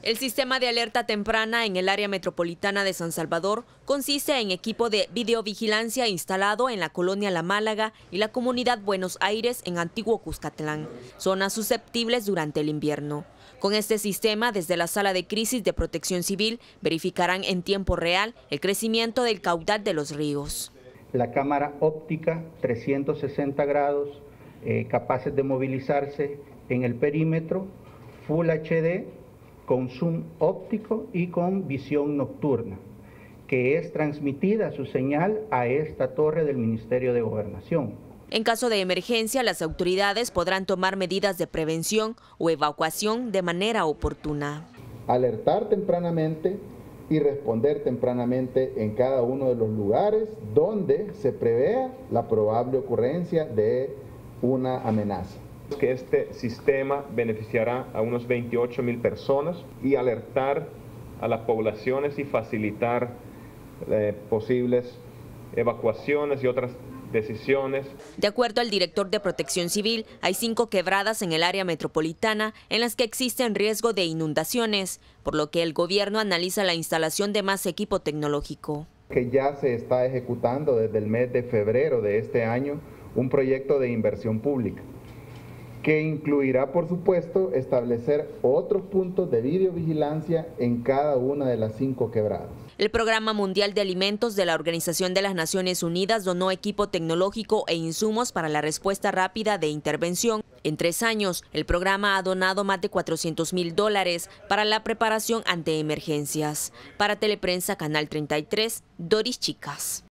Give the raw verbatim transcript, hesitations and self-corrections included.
El sistema de alerta temprana en el área metropolitana de San Salvador consiste en equipo de videovigilancia instalado en la colonia La Málaga y la comunidad Buenos Aires en Antiguo Cuscatlán, zonas susceptibles durante el invierno. Con este sistema, desde la Sala de Crisis de Protección Civil, verificarán en tiempo real el crecimiento del caudal de los ríos. La cámara óptica trescientos sesenta grados, eh, capaces de movilizarse en el perímetro, Full H D, con zoom óptico y con visión nocturna, que es transmitida su señal a esta torre del Ministerio de Gobernación. En caso de emergencia, las autoridades podrán tomar medidas de prevención o evacuación de manera oportuna. Alertar tempranamente y responder tempranamente en cada uno de los lugares donde se prevea la probable ocurrencia de una amenaza. Que este sistema beneficiará a unos veintiocho mil personas y alertar a las poblaciones y facilitar eh, posibles evacuaciones y otras decisiones. De acuerdo al director de Protección Civil, hay cinco quebradas en el área metropolitana en las que existen riesgo de inundaciones, por lo que el gobierno analiza la instalación de más equipo tecnológico. Que ya se está ejecutando desde el mes de febrero de este año un proyecto de inversión pública, que incluirá, por supuesto, establecer otros puntos de videovigilancia en cada una de las cinco quebradas. El Programa Mundial de Alimentos de la Organización de las Naciones Unidas donó equipo tecnológico e insumos para la respuesta rápida de intervención. En tres años, el programa ha donado más de cuatrocientos mil dólares para la preparación ante emergencias. Para Teleprensa, Canal treinta y tres, Doris Chicas.